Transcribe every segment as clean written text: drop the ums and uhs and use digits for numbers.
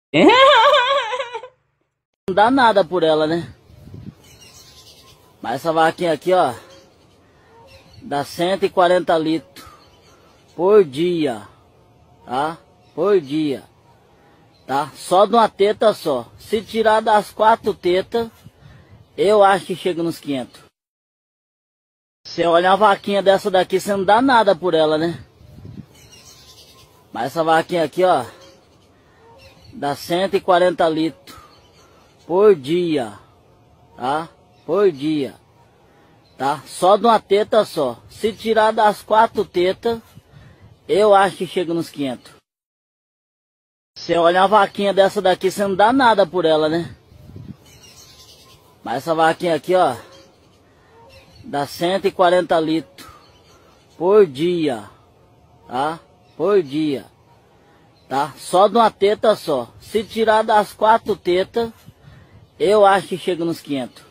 Não dá nada por ela, né? Mas essa vaquinha aqui, ó, dá 140 litros por dia, tá? Por dia, tá? Só de uma teta só. Se tirar das 4 tetas, eu acho que chega nos 500. Você olha uma vaquinha dessa daqui, você não dá nada por ela, né? Mas essa vaquinha aqui, ó, dá 140 litros por dia, tá? Por dia, tá? Só de uma teta só. Se tirar das 4 tetas, eu acho que chega nos 500. Você olha uma vaquinha dessa daqui, você não dá nada por ela, né? Mas essa vaquinha aqui, ó, dá 140 litros por dia, tá? Por dia, tá? Só de uma teta só. Se tirar das 4 tetas, eu acho que chega nos 500.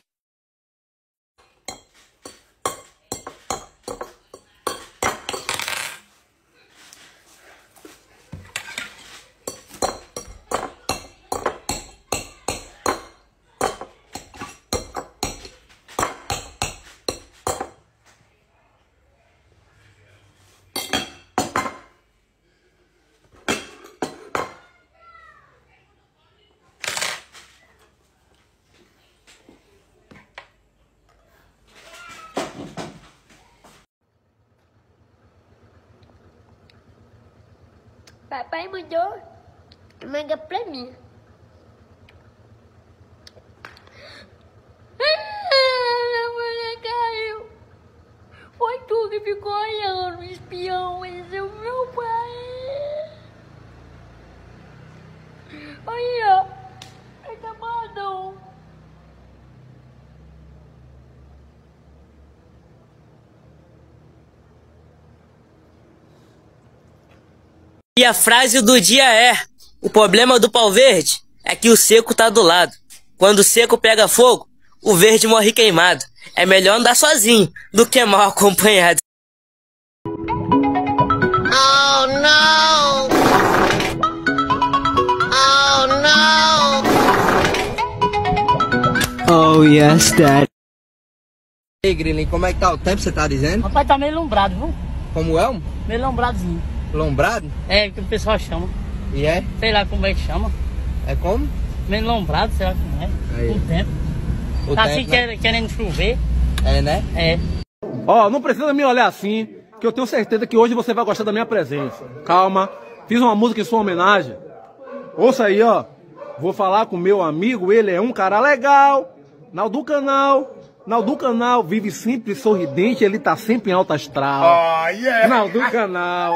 Papai mandou manga pra mim. A mulher caiu. Foi tu que ficou olhando, espião. Esse é o meu pai. Aí, ó. Ele tá mandando. E a frase do dia é: o problema do pau verde é que o seco tá do lado. Quando o seco pega fogo, o verde morre queimado. É melhor andar sozinho do que mal acompanhado. Oh não! Oh não! Oh yes, Dad. E aí, Grilin, como é que tá o tempo, você tá dizendo? Rapaz, tá meio lombrado, viu? Como é? Meio lombradozinho. Lombrado? É, que o pessoal chama. E é? Sei lá como é que chama. É como? Meio lombrado, sei lá como é. Aí. O tempo. O Tá tempo, assim né? querendo chover. É, né? É. Ó, não precisa me olhar assim, que eu tenho certeza que hoje você vai gostar da minha presença. Calma, fiz uma música em sua homenagem. Ouça aí, ó. Vou falar com meu amigo, ele é um cara legal. Naldo Canal, vive simples, sorridente, ele tá sempre em alta astral. Oh, yeah. Naldo Canal,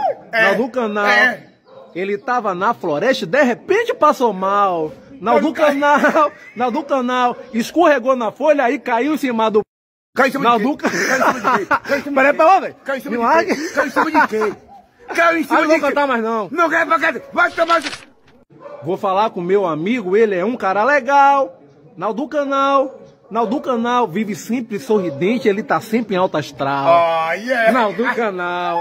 ele tava na floresta, de repente passou mal. Naldo Canal, escorregou na folha e caiu em cima do... Caiu em cima Naldo de quê? Caiu em cima de quê? Peraí, pra onde? Caiu em cima de quê? Caiu em cima de quê? Caiu em cima Não de vou quê? cantar mais não. Não quer pra cá. Vai tomar... Vou falar com meu amigo, ele é um cara legal. Naldo Canal, vive simples, sorridente, ele tá sempre em alta astral. Oh, yeah. Naldo Canal,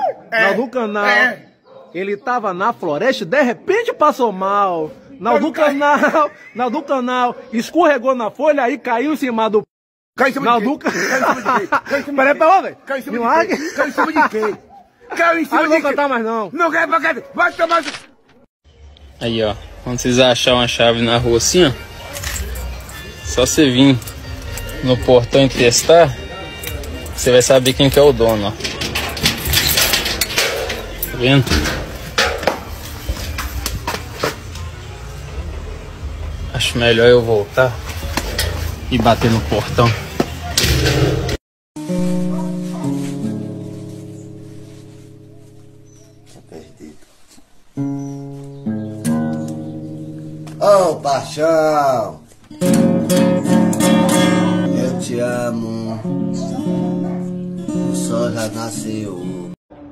ele tava na floresta, de repente passou mal. Naldo Canal, escorregou na folha e caiu em cima do... Caiu em cima Naldo de quê? Caiu em cima de quê? Caiu em cima Peraí, de pra onde? Caiu em cima de quê? Caiu em cima de quê? Caiu em cima Não de vou quê? cantar mais não. Não quer pra cá. Vai tomar... Aí, ó, quando vocês acharem uma chave na rua assim, ó, só você vir no portão e testar, você vai saber quem que é o dono, ó. Tá vendo? Acho melhor eu voltar e bater no portão. Oh, paixão, eu te amo, o sol já nasceu.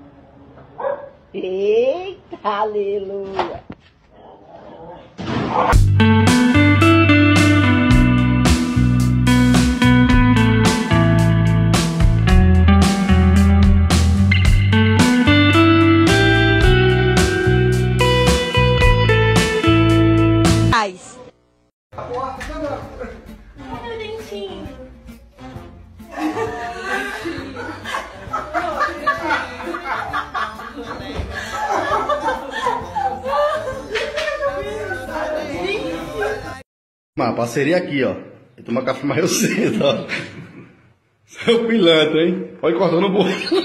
Eita, aleluia. Uma parceria aqui, ó. Eu tomo café mais cedo, ó. Seu pilantra, hein? Pode cortar no bolo.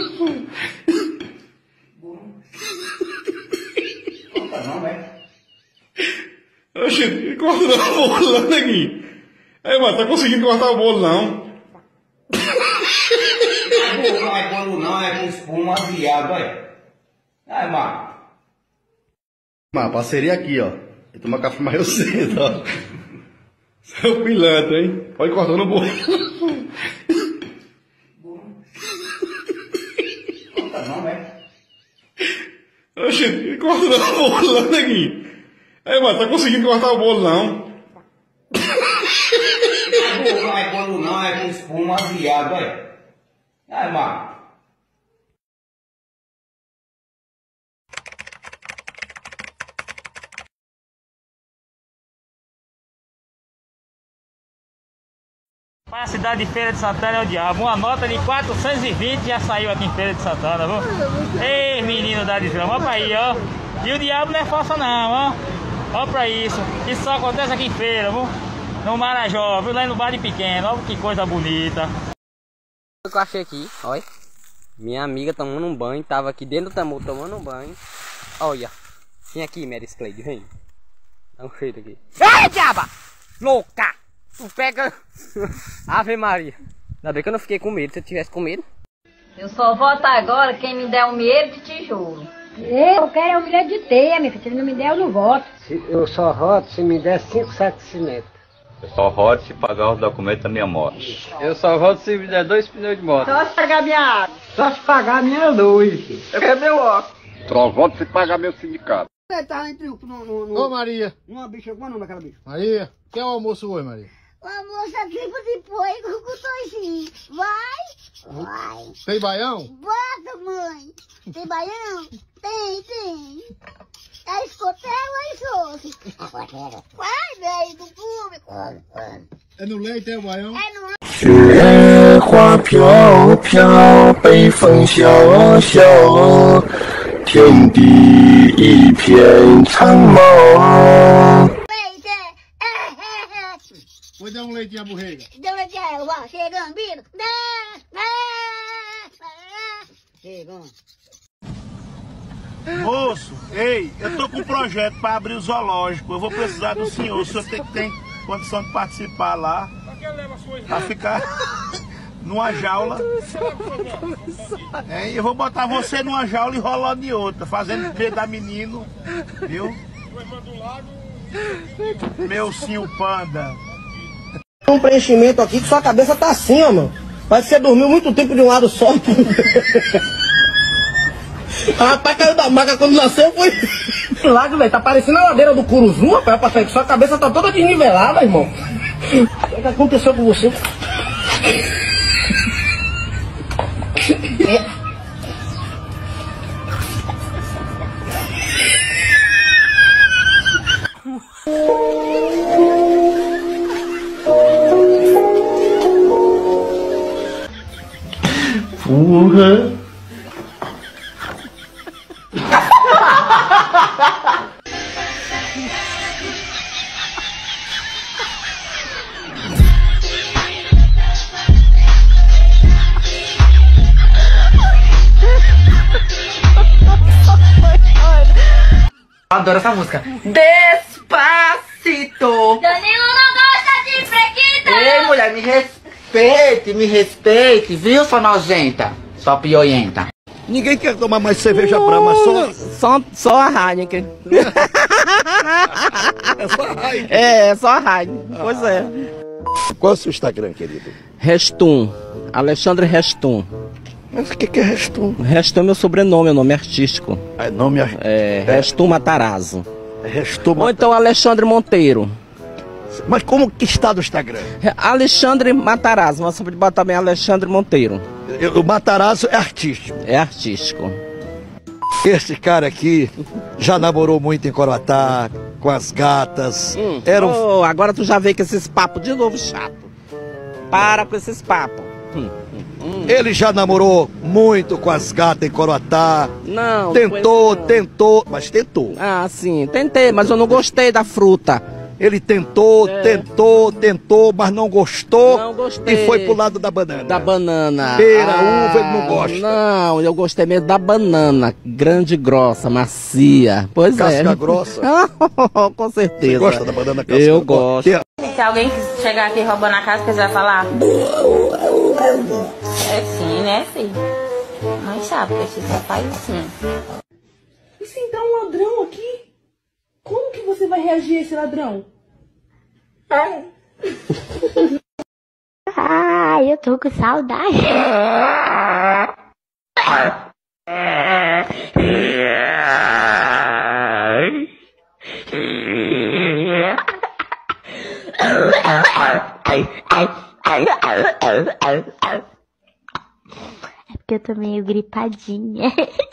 Não, velho. Oxe, cortando o bolo lá, neguinho. Aí, mano, tá conseguindo cortar o bolo, não? Não é bolo, não, é com espuma viado, velho. Aí, mano. Uma parceria aqui, ó. Eu tomo café mais cedo, ó. Seu pilantra, hein? Pode cortar no bolo. Não, velho. Oxe, cortando o bolo lá, neguinho. Aí, mano, tá conseguindo cortar o bolo, não? Não é bolo, não, é com espuma viado, velho. Aí, mano. Para a cidade de Feira de Santana é o diabo. Uma nota de 420 já saiu aqui em Feira de Santana, viu? Ei, menino da desgrama, olha pra aí, ó. E o diabo não é falso não, ó. Olha pra isso. Isso só acontece aqui em Feira, viu? No Marajó, viu? Lá no Bar de Pequeno. Olha que coisa bonita. O que eu achei aqui, olha. Minha amiga tomando um banho. Tava aqui dentro do tamu tomando um banho. Olha. Vem aqui, Mary Cleide, vem. Dá um cheiro aqui. Ei, diaba! Louca! Tu pega... Ave Maria. Ainda bem que eu não fiquei com medo. Se eu tivesse com medo... Eu só voto agora quem me der um milheiro de tijolo. Eu quero um milheiro de teia, minha filha. Se ele não me der, eu não voto. Eu só voto se me der 5 sacos de cimento. Eu só voto se pagar os documentos da minha moto. Eu só voto se me der 2 pneus de moto. Só se pagar minha água. Só se pagar minha luz. Eu quero meu óculos. Só voto se pagar meu sindicato. Você tá entre Ô, Maria. Uma bicha, qual é o nome daquela bicha? Maria, quer o almoço hoje, Maria? O almoço é tipo de porco com toicinho. Vai? Vai. Tem baião? Bota, mãe. Tem baião? Tem. É escoteiro ou é soce? Vai, velho, do público. É no leite, é o baião? É no leite. 雪花飘飘，北风萧萧，天地一片苍茫。 Vou dar um leitinho à borrega. Deu leitinho a ela, ó. Chegando, Bino. Chegando. Moço, ei, eu tô com um projeto para abrir o zoológico. Eu vou precisar do senhor. O senhor tem condição de participar lá. Pra ficar numa jaula. É, eu vou botar você numa jaula e rolando em outra, fazendo dedo da menino, viu? Meu sim, panda. Um preenchimento aqui que sua cabeça tá assim, ó, mano. Parece que você dormiu muito tempo de um lado só. Rapaz, caiu da maca quando nasceu, foi milagre, velho. Tá parecendo a ladeira do Curuzu, rapaz. Passar que sua cabeça tá toda desnivelada, irmão. O que aconteceu com você? Porra! Adoro essa música. Despacito. Danilo não gosta de frequita. Ei, mulher, me respeite, viu, sua nojenta? Sua pioienta. Ninguém quer tomar mais cerveja brama, só a Heineken. É só a Heineken. É só a Heineken. Pois é. Qual é o seu Instagram, querido? Restum. Alexandre Restum. Mas o que é Restum? Restum é meu sobrenome, é nome artístico. É nome artístico? É, Restum Matarazzo. Restum Ou então Alexandre Monteiro. Mas como que está no Instagram? Alexandre Matarazzo, mas você pode botar também Alexandre Monteiro. O Matarazzo é artístico? É artístico. Esse cara aqui já namorou muito em Coroatá, com as gatas. Agora tu já veio com esses papos de novo chato. Para com esses papos. Ele já namorou muito com as gatas em Coroatá. Não. Tentou, mas tentou. Ah, sim, tentei, mas eu não gostei da fruta. Ele tentou, tentou, mas não gostou. Não gostei. E foi pro lado da banana. Da banana. Pera, uva, ele não gosta. Não, eu gostei mesmo da banana. Grande, grossa, macia. Pois é. Casca grossa. Com certeza. Você gosta da banana casca? Eu gosto. Se alguém chegar aqui roubando a casa, você vai falar? É sim, né, filho? Mas sabe que você só faz assim. E se entrar um ladrão aqui? Como que você vai reagir a esse ladrão? Ah, eu tô com saudade. É porque eu tô meio gripadinha.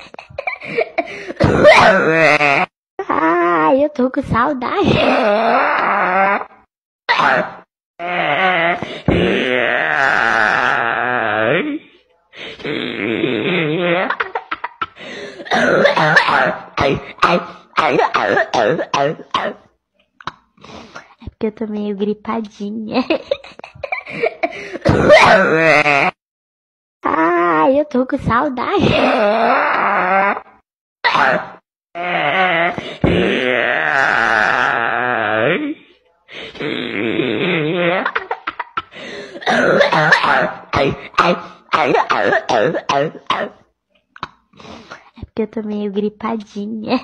Ah, eu tô com saudade. É porque eu tô meio gripadinha. Ah, eu tô com saudade. É porque eu tô meio gripadinha.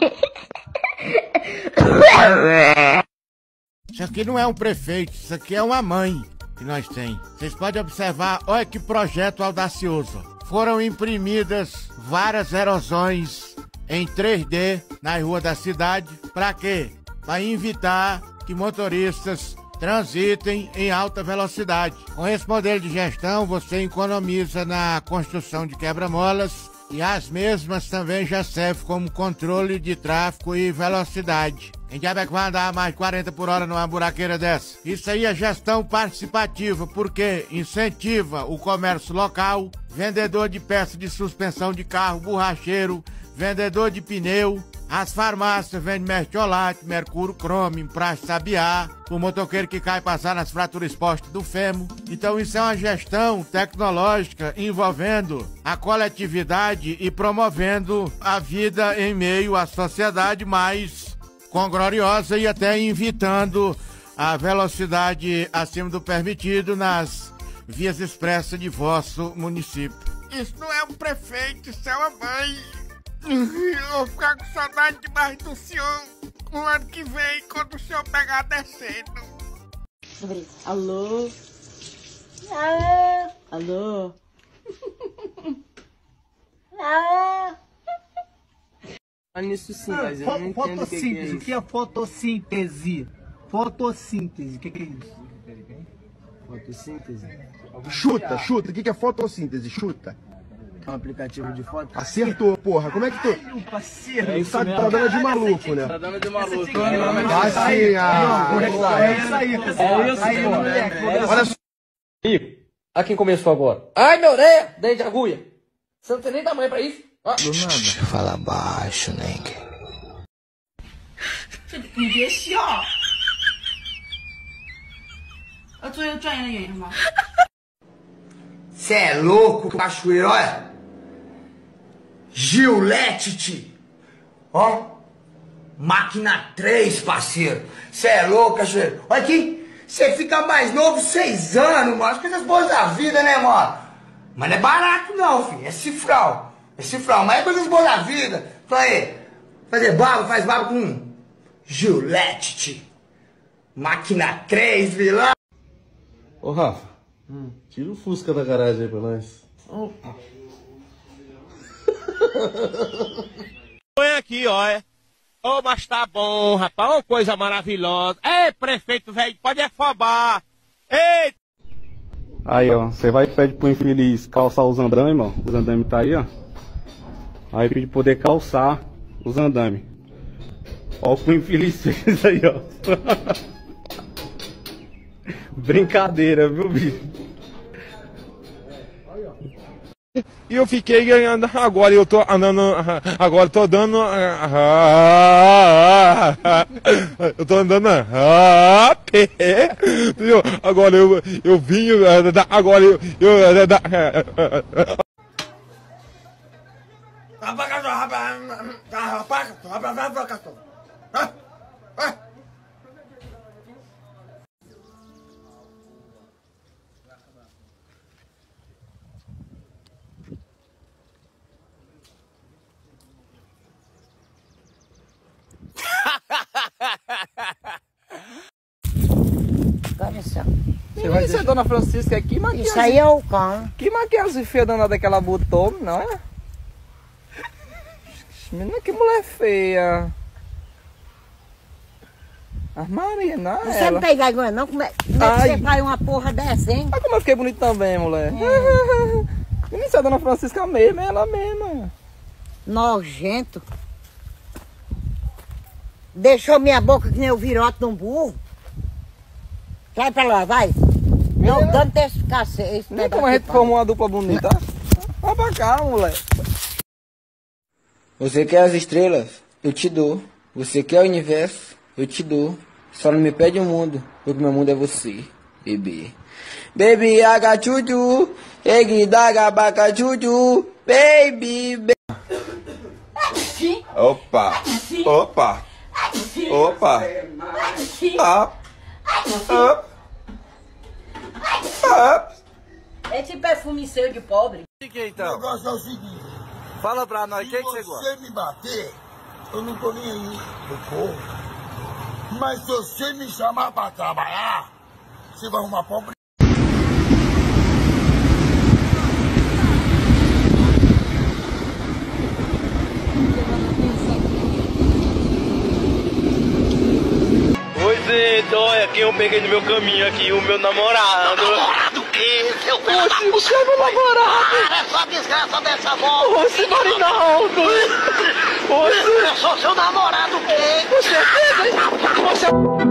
Isso aqui não é um prefeito, isso aqui é uma mãe que nós tem. Vocês podem observar, olha que projeto audacioso. Foram imprimidas várias erosões em 3D na rua da cidade. Para quê? Para evitar que motoristas transitem em alta velocidade. Com esse modelo de gestão, você economiza na construção de quebra-molas e as mesmas também já servem como controle de tráfego e velocidade. Quem diabo é que vai andar a mais de 40 por hora numa buraqueira dessa? Isso aí é gestão participativa, porque incentiva o comércio local, vendedor de peças de suspensão de carro, borracheiro, vendedor de pneu. As farmácias vendem mertiolate, mercúrio, cromo, praxe, sabiá, o motoqueiro que cai passar nas fraturas expostas do fêmur. Então isso é uma gestão tecnológica envolvendo a coletividade e promovendo a vida em meio à sociedade mais congloriosa e até evitando a velocidade acima do permitido nas vias expressas de vosso município. Isso não é um prefeito, isso é uma mãe. Eu vou ficar com saudade demais do senhor no ano que vem, quando o senhor pegar descendo. Alô? Alô? Alô? Alô? Nisso sim, mas eu não entendo o que é isso. O que é fotossíntese? Fotossíntese, o que é isso? Fotossíntese? Chuta, o que é fotossíntese? Chuta. Um aplicativo de foto? Acertou, porra. Como é que tu... Meu parceiro. É isso tá dando de maluco, né? Tá dando de maluco. Assim, É isso aí, pessoal. É isso aí, moleque. Olha só. Olha quem começou agora. Ai, meu orelha, dente de agulha. Você não tem nem tamanho pra isso. Do nada. Fala baixo, Nengue. 你别笑。作为专业的演员吗？ Cê é louco, cachoeiro, olha. Gillette, ó. Máquina 3, parceiro. Cê é louco, cachoeiro. Olha aqui, cê fica mais novo 6 anos, mano. As coisas boas da vida, né, mano? Mas não é barato não, filho. É cifral. É cifral, mas é coisas boas da vida. Fala aí, fazer barba, faz barba com Gillette. Máquina 3, vilão. Ô, Rafa. Tira o Fusca da garagem aí pra nós. Opa. Põe aqui, ó. Ô, mas tá bom, rapaz. Ô, coisa maravilhosa. Ei, prefeito velho, pode afobar. Ei! Aí, ó. Você vai e pede pro infeliz calçar os andames, irmão. Os andames tá aí, ó. Aí pede poder calçar os andames. Ó o que o infeliz fez aí, ó. Brincadeira, viu, bicho? E eu fiquei ganhando, agora eu tô andando, agora tô dando, eu tô andando, agora eu vim, agora eu Você vai dizer, dona Francisca, que maquiagem... Isso aí é o cão. Que maquiagem feia danada que ela botou, não é? Menina, que mulher feia. Maria, não é Você ela. não tem vergonha não? Como é que você faz uma porra dessa, hein? Olha como eu fiquei bonito também, mulher. Menina, isso é a dona Francisca mesmo, é ela mesma. Nojento. Deixou minha boca que nem o virote de um burro. Sai pra lá, vai. Não dando esse cacete. Nem como a gente formou uma dupla bonita. Vai pra cá, mulher. Você quer as estrelas? Eu te dou. Você quer o universo? Eu te dou. Só não me pede o mundo, porque meu mundo é você, bebê. Baby, I got you, egg daga baca juju, baby. Opa, opa, opa, Esse perfume seu de pobre. O que então? O negócio é o seguinte. Fala pra nós, o que você gosta? Se você me bater, eu não tô nem aí, eu corro. Mas se você me chamar pra trabalhar, você vai arrumar pobre. Oi, gente, olha quem eu peguei no meu caminho aqui, o meu namorado. Namorado o quê, seu filho da puta? Você é meu namorado. Essa desgraça dessa bola. Oxe, Marinaldo. Eu sou seu namorado o quê? Com certeza, hein? Você...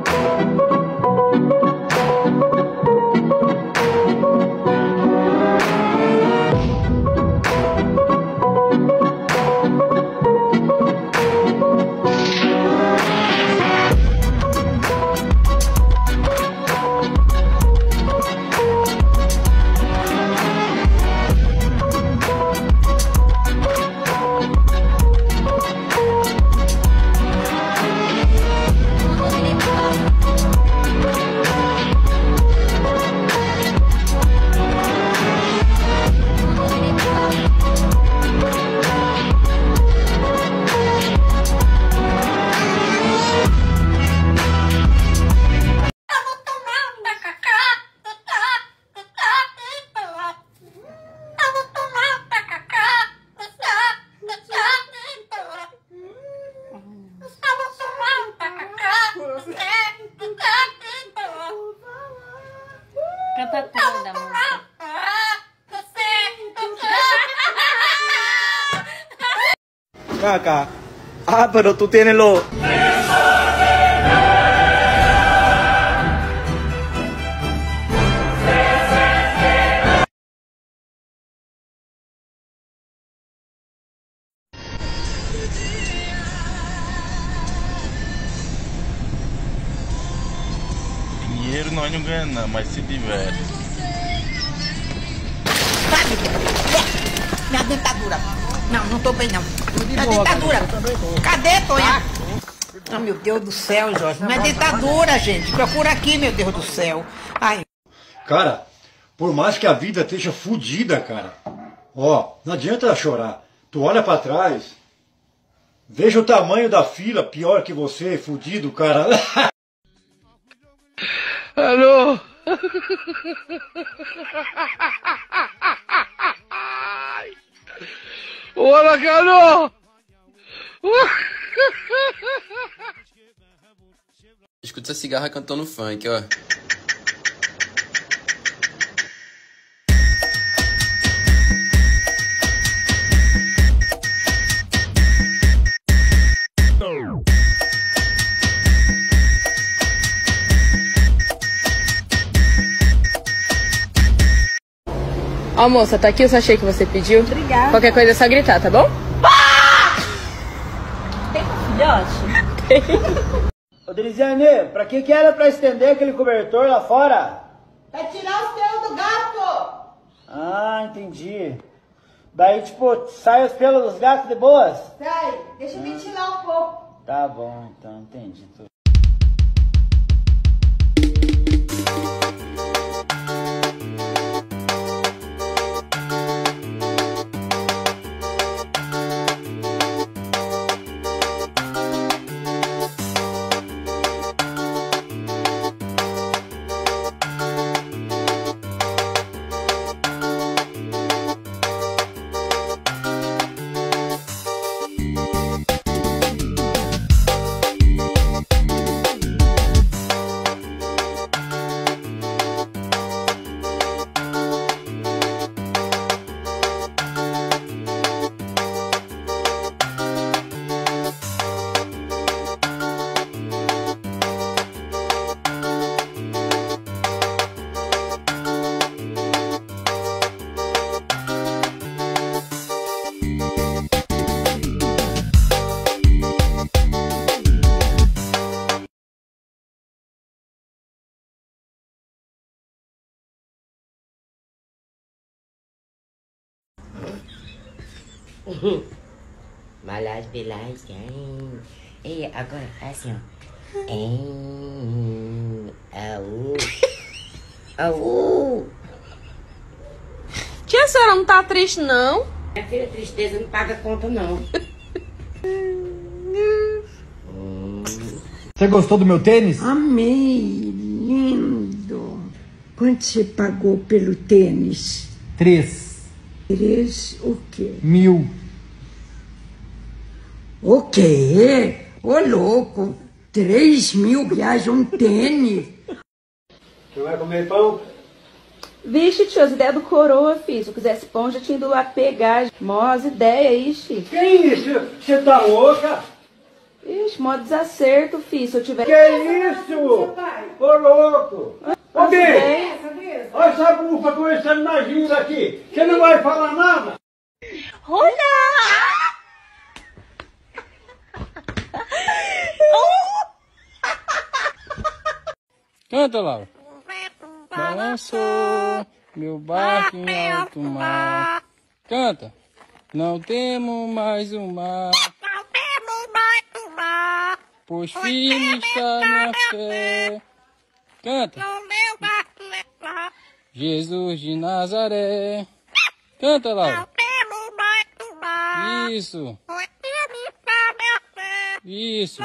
Canta toda a música. Acá. Ah, pero tú tienes lo... Dinheiro nós não ganhamos não, mas se diverte. Minha dentadura. Não, não tô bem não. Minha dentadura. Cadê, Tonha? Oh, meu Deus do céu, Jorge. Minha dentadura, gente. Procura aqui, meu Deus do céu. Ai. Cara, por mais que a vida esteja fodida, cara, ó, não adianta chorar. Tu olha pra trás, veja o tamanho da fila, pior que você, fudido, cara. Alô? Olá, Carol! Escuta essa cigarra cantando funk, ó. Ó, moça, tá aqui o sachê que você pediu. Obrigada. Qualquer coisa é só gritar, tá bom? Tem filhote? Tem. Ô, Drisiane, pra que era pra estender aquele cobertor lá fora? Pra tirar os pelos do gato. Ah, entendi. Daí, tipo, sai os pelos dos gatos de boas? Sai, deixa eu ventilar um pouco. Tá bom, então, entendi tudo. Malas belas, e agora assim, ó. Au. Au. Tia, a senhora não tá triste, não? Minha filha, tristeza não paga conta, não. Você gostou do meu tênis? Amei, lindo. Quanto você pagou pelo tênis? 3 O quê? mil. O quê? Ô, louco, 3.000 reais um tênis. Você vai comer pão? Vixe, tio, as ideias do coroa, filho. Se eu quisesse pão, já tinha ido lá pegar. Mó as ideias, ixi. Que isso? Você tá louca? Ixi, mó desacerto, filho. Se eu tiver... Que isso? Ô, louco! Ô, Bê! Olha essa bufa conversando na ginga aqui. Você não vai falar nada? Olha! Canta, Laura. Balançou meu barco em alto mar. Canta. Não temo mais o mar. Pois firme está minha fé. Canta. Jesus de Nazaré. Canta, Laura. Isso. Isso.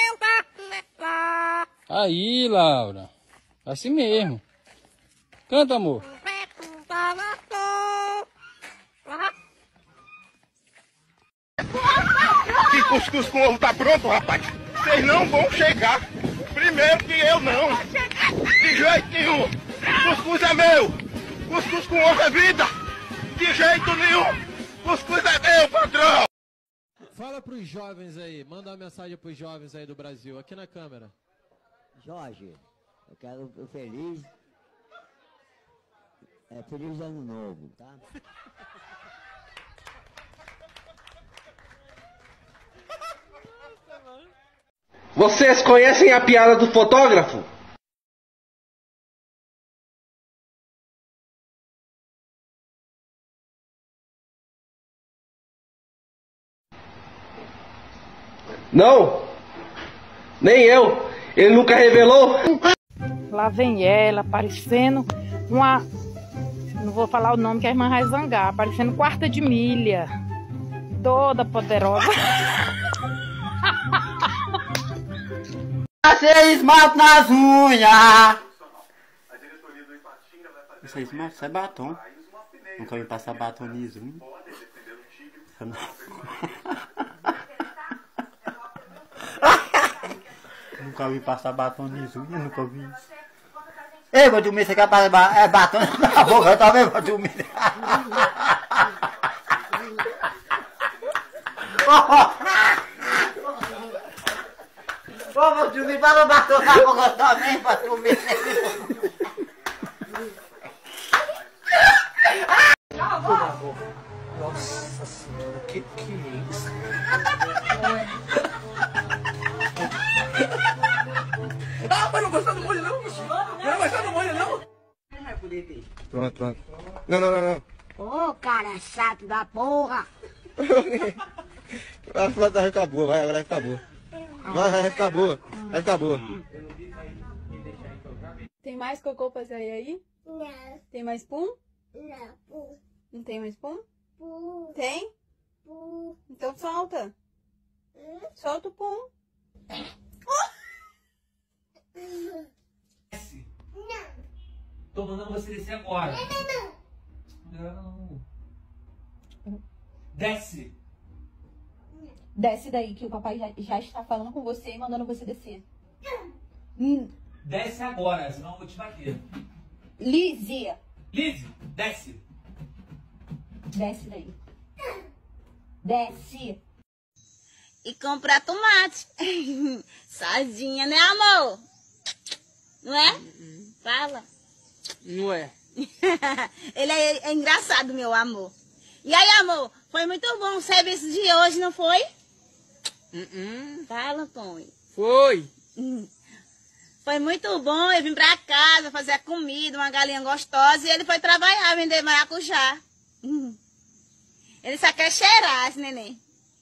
Aí, Laura. Assim mesmo. Canta, amor. Que cuscuz com ovo tá pronto, rapaz? Vocês não vão chegar. Primeiro que eu não. De jeito nenhum. Cuscuz é meu. Cuscuz com ovo é vida. De jeito nenhum. Cuscuz é meu, patrão. Fala pros jovens aí. Manda uma mensagem pros jovens aí do Brasil. Aqui na câmera. Jorge, eu quero o feliz. Feliz ano novo, tá? Vocês conhecem a piada do fotógrafo? Não, nem eu. Ele nunca revelou. Lá vem ela, parecendo uma... Não vou falar o nome que a irmã vai zangar. Parecendo quarta de milha. Toda poderosa. Passei esmalte nas unhas. Isso aí, esmalte, isso é batom. Nunca vi passar batom nisso. Nunca vi passar batom nisso, nunca vi isso. Ei, vou dormir, você quer passar batom na boca? Eu também vou dormir. Vou dormir, para batom na boca também, para dormir. Mas não gostar do molho, não? Não vai gostar do molho, não? Não vai poder ter. Pronto, pronto. Não. Ô, cara chato da porra. Vai ficar boa, vai, agora vai ficar boa. Vai ficar boa, vai ficar boa. Tem mais cocô pra sair aí? Não. Tem mais pum? Não, pum. Não tem mais pum? Pum. Tem? Pum. Então solta. Solta o pum. Não. Tô mandando você descer agora. Não. Desce. Desce daí, que o papai já está falando com você e mandando você descer. Desce agora, senão eu vou te bater. Lizzie. Lizzie, desce. Desce daí. Desce. E comprar tomate. Sozinha, né, amor? Não é? Fala. Não é. Ele é engraçado, meu amor. E aí, amor? Foi muito bom o serviço de hoje, não foi? Fala, Tony. Foi. Foi muito bom. Eu vim pra casa fazer a comida, uma galinha gostosa, e ele foi trabalhar, vender maracujá. Ele só quer cheirar, esse neném.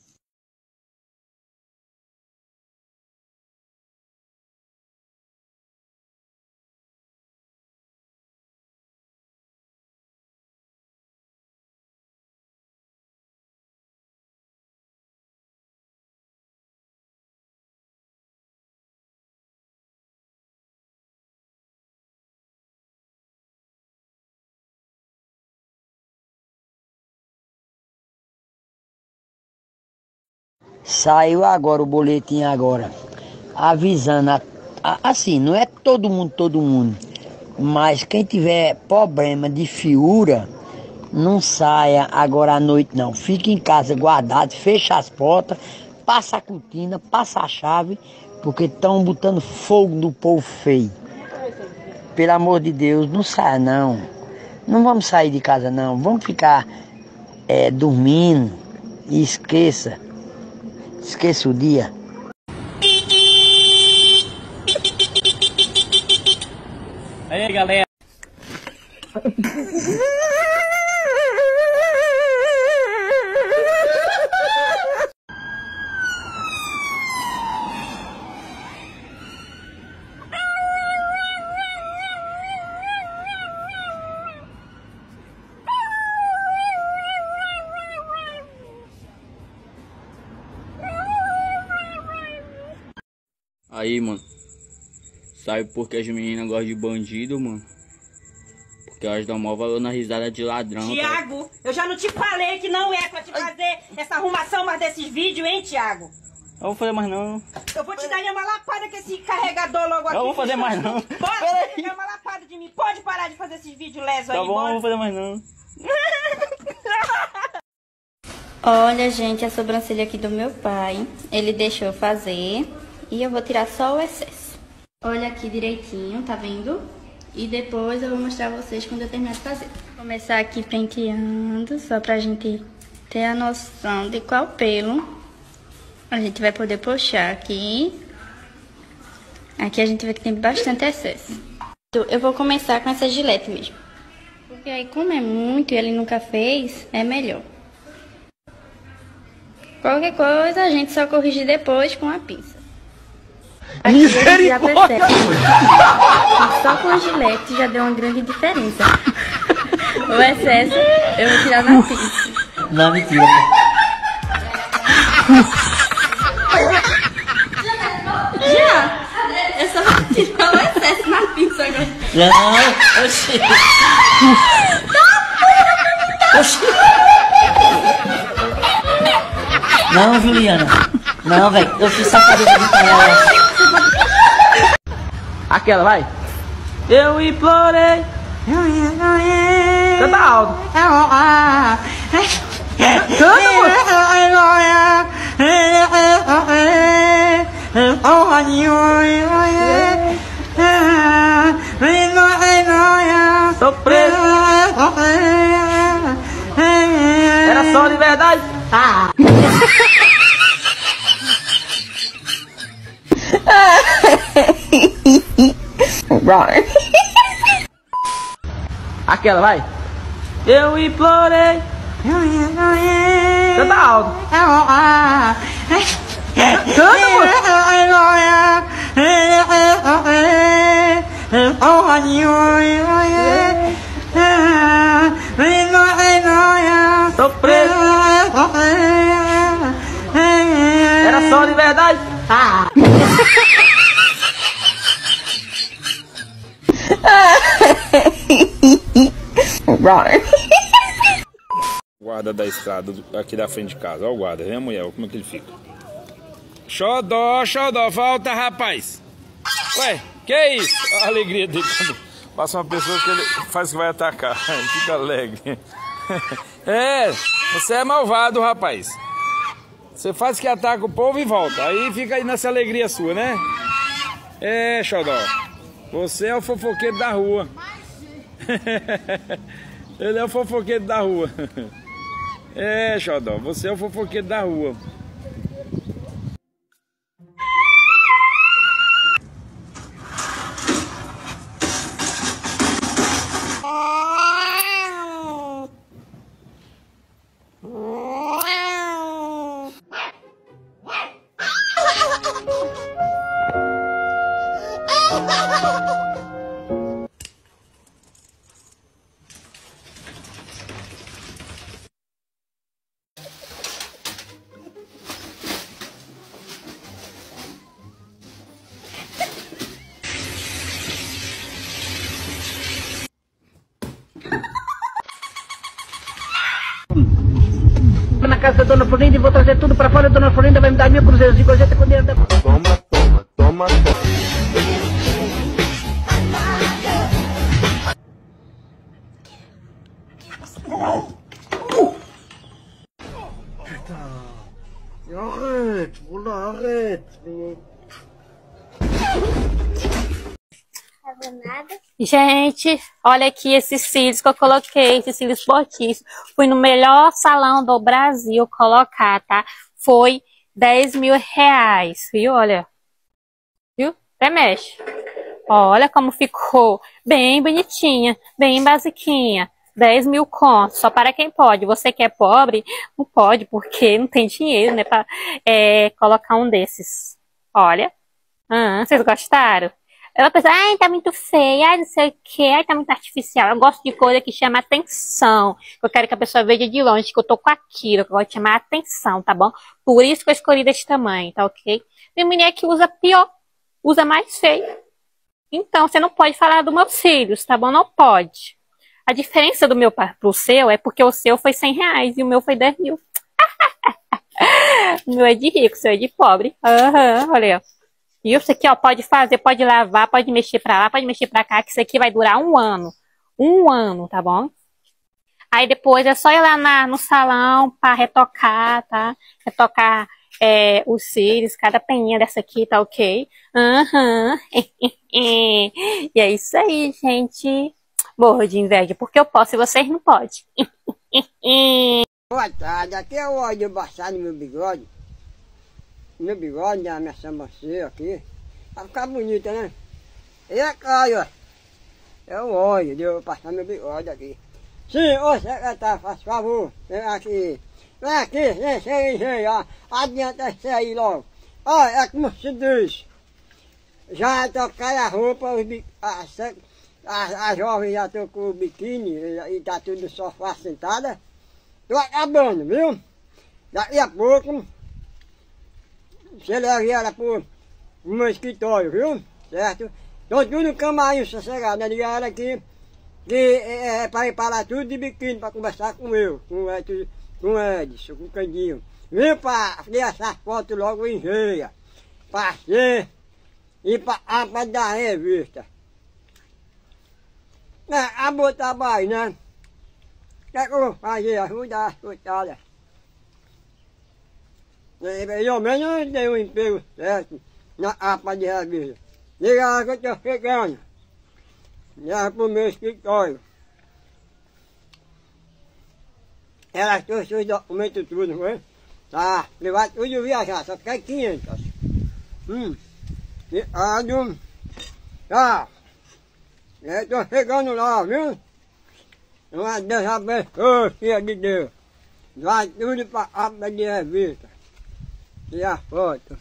Saiu agora o boletim agora, avisando, assim, não é todo mundo, mas quem tiver problema de fiura, não saia agora à noite não, fique em casa guardado, fecha as portas, passa a cortina, passa a chave, porque estão botando fogo no povo feio. Pelo amor de Deus, não saia não vamos sair de casa não, vamos ficar dormindo e esqueça o dia. Aí, galera. Aí, mano, sabe por que as meninas gostam de bandido, mano? Porque elas dão maior valor na risada de ladrão. Tiago, eu já não te falei que não é pra te fazer essa arrumação mais desses vídeos, hein, Tiago? Eu vou fazer mais não. Eu vou te dar uma lapada com esse carregador logo aqui. Eu vou fazer mais não. Pode pegar uma lapada de mim. Pode parar de fazer esses vídeos lesos aí, Tá bom, bora. eu vou fazer mais não. Olha, gente, a sobrancelha aqui do meu pai. Ele deixou eu fazer. E eu vou tirar só o excesso. Olha aqui direitinho, tá vendo? E depois eu vou mostrar a vocês quando eu terminar de fazer. Vou começar aqui penteando, só pra gente ter a noção de qual pelo a gente vai poder puxar aqui. Aqui a gente vê que tem bastante excesso. Eu vou começar com essa gilete mesmo. Porque aí, como é muito e ele nunca fez, é melhor. Qualquer coisa a gente só corrige depois com a pinça. Aqui misericórdia! Só com a gilete já deu uma grande diferença. O excesso eu vou tirar na pinça. Não, mentira. Já! Eu só vou tirar o excesso na pinça agora. Não, oxi. Não, Juliana. Não, velho. Eu fiz safadeza de ela. Aquela, vai. Eu implorei. Canta alto. Canta, Tô preso. Era só de verdade. Aquela, vai. Eu implorei. Canta alto. Canta, tô preso. Era só de verdade. Guarda da estrada aqui da frente de casa. Olha o guarda, vem a mulher, olha como é que ele fica. Xodó, xodó, volta, rapaz. Ué, que isso? A alegria dele quando passa uma pessoa que ele faz que vai atacar. Ele fica alegre. É, você é malvado, rapaz. Você faz que ataca o povo e volta. Aí fica aí nessa alegria sua, né? É, xodó. Você é o fofoqueiro da rua. Ele é o fofoqueiro da rua. É, xodó, você é o fofoqueiro da rua. Na casa da Dona Florinda e vou trazer tudo pra fora. A Dona Florinda vai me dar 1000 cruzeiros de gorjeta com dinheiro da... Toma. Arrete. Gente, olha aqui esses cílios que eu coloquei, esses cílios postiços. Fui no melhor salão do Brasil colocar, tá? Foi 10 mil reais, viu? Olha. Viu? Até mexe. Olha como ficou. Bem bonitinha, bem basiquinha. 10 mil contos, só para quem pode. Você que é pobre, não pode, porque não tem dinheiro, né? Pra colocar um desses. Olha. Vocês gostaram? Ela pensa, ai, tá muito feia, ai, não sei o que, ai, tá muito artificial. Eu gosto de coisa que chama atenção. Eu quero que a pessoa veja de longe que eu tô com aquilo, que eu gosto de chamar atenção, tá bom? Por isso que eu escolhi desse tamanho, tá ok? Tem mulher que usa pior, usa mais feio. Então, você não pode falar dos meus cílios, tá bom? Não pode. A diferença do meu pro seu é porque o seu foi 100 reais e o meu foi 10 mil. O meu é de rico, o seu é de pobre. Olha aí, ó. E isso aqui, ó, pode fazer, pode lavar, pode mexer pra lá, pode mexer pra cá, que isso aqui vai durar 1 ano. 1 ano, tá bom? Aí depois é só ir lá no salão pra retocar, tá? Retocar os cílios, cada peninha dessa aqui, tá ok? E é isso aí, gente. Morro de inveja, porque eu posso e vocês não podem. Boa tarde, aqui é o óleo baixado no meu bigode. Meu bigode, a minha sobrancelha aqui. Vai ficar bonita, né? E aqui, ó. É o óleo de eu passar meu bigode aqui. Sim, ô secretário, faz favor. Vem aqui. Vem aqui, vem, ó. Adianta isso aí logo. Ó, é como se diz. Já tocaram a roupa, a jovem já tocou o biquíni e tá tudo no sofá sentada. Tô acabando, viu? Daqui a pouco você leva ela pro meu escritório, viu? Certo? Tô tudo camarim sossegado, né? Liga ela aqui, que é pra ir para lá tudo de biquíni pra conversar com eu, com o Edson, com o Candinho. Viu? Pra fazer essa foto logo em jeia. Pra ser e pra dar revista. Acabou o trabalho, né? O que é que eu vou fazer? Ajudar as coitadas. Pelo menos eu dei um emprego certo na APA de revista. Liga lá que eu tô chegando. Leva pro meu escritório. Elas trouxeram os documentos tudo, não foi? Tá, levar tudo viajar, só ficar 500. Tchau. Eu tô chegando lá, viu? Uma Deus abençoe, filha de Deus. Vai tudo pra aba de revista. E a foto.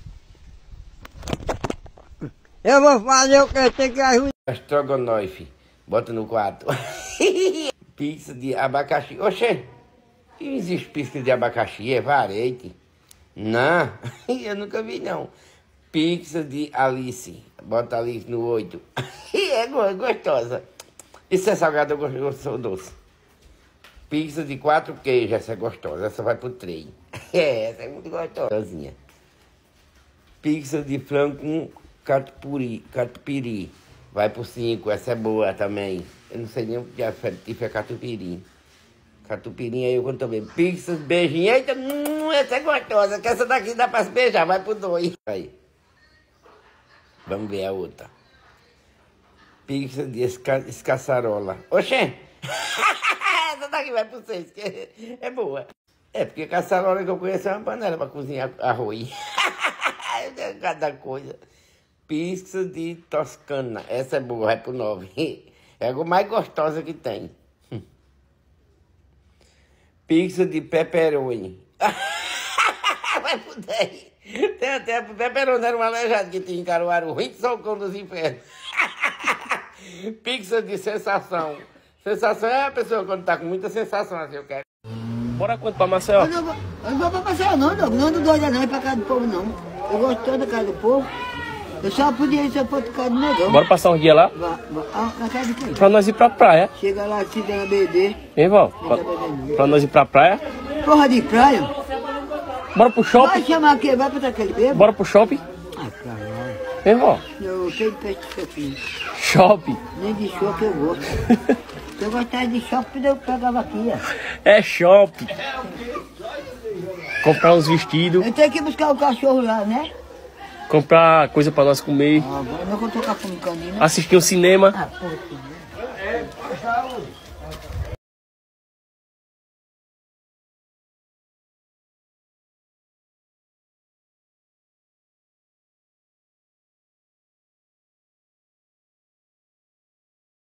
Eu vou fazer o que tem que ajudar. Estrogonofe. Bota no quarto. Pizza de abacaxi. Oxê, não existe pizza de abacaxi, é varete. Não, eu nunca vi não. Pizza de Alice. Bota Alice no 8. É gostosa. Isso é salgado, eu sou doce. Pizza de 4 queijos, essa é gostosa. Essa vai pro 3. Essa é muito gostosinha. Pizza de frango com catupiry. Vai pro 5, essa é boa também. Eu não sei nem o que é catupiry. Catupiry aí eu quando tô bem. Pizza de beijinho. Eita, essa é gostosa. Que essa daqui dá pra se beijar, vai pro 2. Aí. Vamos ver a outra. Pizza de escaçarola. Oxê! Essa daqui vai pro 6, que é boa. É, porque caçarola que eu conheço é uma panela pra cozinhar arroz. Cada coisa. Pizza de Toscana. Essa é boa, vai pro 9. É a mais gostosa que tem. Pizza de pepperoni. Vai pro 10. Tem até pepperoni, era um aleijado que tinha em Caruaru. Ruim de socão dos infernos. Pizza de sensação. Sensação é a pessoa quando tá com muita sensação, assim, eu quero. Bora quanto pra Maceió? Eu não vou pra Maceió não, não ando doida não, ir pra casa do povo não. Eu gosto toda da casa do povo. Eu só podia ir se eu fosse pra casa do negão. Bora passar um dia lá? Na casa de quem? Pra nós ir pra praia. Chega lá, se der na BD. Hein, Val? Pra nós ir pra praia. Porra de praia? Bora pro shopping? Vai chamar quem? Vai pra aquele bebo? Bora pro shopping? Ah, pra lá. Hein, Val? Eu sei de peixe de shopping. Shopping? Nem de shopping eu gosto. Se eu gostasse de shopping, eu pegava aqui, ó. É shopping. Comprar uns vestidos. Eu tenho que buscar o cachorro lá, né? Comprar coisa pra nós comer. Ah, agora não vou tocar com o caninho, né? Assistir o cinema. Ah, pô,